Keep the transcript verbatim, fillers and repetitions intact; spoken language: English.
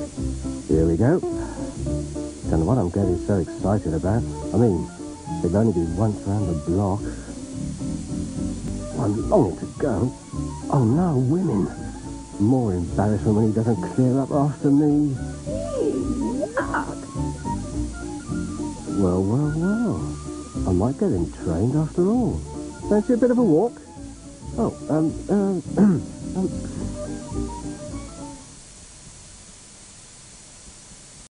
Here we go. Don't know what I'm getting so excited about. I mean, it'll only be once round the block. I'm longing to go. Oh no, women. More embarrassment when he doesn't clear up after me. Well, well, well. I might get him trained after all. Fancy a bit of a walk? Oh, um, um, um